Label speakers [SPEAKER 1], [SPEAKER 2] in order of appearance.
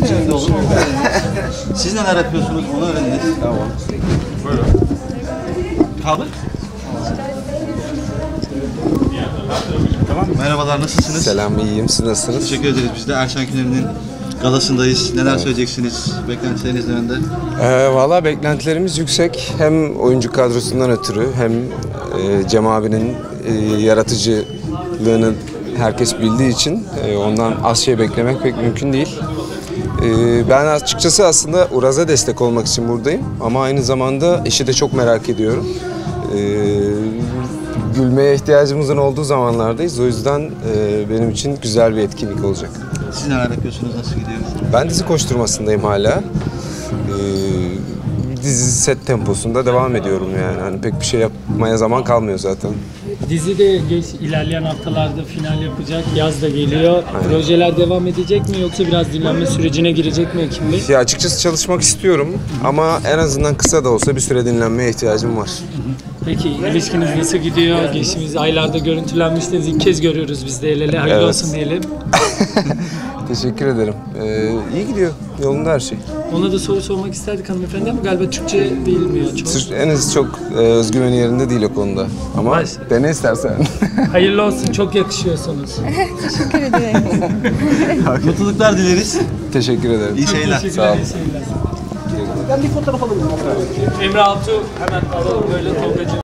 [SPEAKER 1] Şimdi olur mu? Siz neler yapıyorsunuz? Onu öğreniniz.
[SPEAKER 2] Tamam.
[SPEAKER 1] Buyurun. Kabul. Tamam. Merhabalar, nasılsınız?
[SPEAKER 2] Selam, iyiyim. Siz nasılsınız?
[SPEAKER 1] Teşekkür ederiz. Biz de Erşen Kuneri'nin galasındayız. Neler söyleyeceksiniz? Beklentileriniz yönünde.
[SPEAKER 2] Valla beklentilerimiz yüksek. Hem oyuncu kadrosundan ötürü hem Cem abinin yaratıcılığını herkes bildiği için ondan az şey beklemek pek mümkün değil. Ben açıkçası aslında Uraz'a destek olmak için buradayım. Ama aynı zamanda işi de çok merak ediyorum. Gülmeye ihtiyacımızın olduğu zamanlardayız. O yüzden benim için güzel bir etkinlik olacak.
[SPEAKER 1] Siz neler yapıyorsunuz? Nasıl gidiyor?
[SPEAKER 2] Ben dizi koşturmasındayım hala. Dizi set temposunda devam ediyorum yani. Hani pek bir şey yapmaya zaman kalmıyor zaten.
[SPEAKER 3] Dizi de ilerleyen haftalarda final yapacak. Yaz da geliyor.
[SPEAKER 2] Aynen.
[SPEAKER 3] Projeler devam edecek mi yoksa biraz dinlenme sürecine girecek mi Ekim Bey?
[SPEAKER 2] Ya açıkçası çalışmak istiyorum ama en azından kısa da olsa bir süre dinlenmeye ihtiyacım var.
[SPEAKER 3] Peki ilişkiniz nasıl gidiyor? Geçtiğimiz aylarda görüntülenmiştiniz. İlk kez görüyoruz biz de el ele. Hayırlı
[SPEAKER 2] Evet.
[SPEAKER 3] olsun diyelim.
[SPEAKER 2] Teşekkür ederim. İyi gidiyor. Yolunda her şey.
[SPEAKER 3] Ona da soru sormak isterdik hanımefendi ama galiba Türkçe bilmiyor çok.
[SPEAKER 2] Henüz çok özgüveni yerinde değil o konuda. Ama dene istersen.
[SPEAKER 3] Hayırlı olsun. Çok yakışıyorsunuz.
[SPEAKER 4] Teşekkür ederim.
[SPEAKER 1] Mutluluklar dileriz.
[SPEAKER 2] Teşekkür ederim.
[SPEAKER 1] İyi seyirler.
[SPEAKER 3] Teşekkürler.
[SPEAKER 2] Sağ ol.
[SPEAKER 3] iyi seyirler. Ben bir fotoğraf alabilirim. Emre Altuğ hemen alalım böyle Tolgacığım.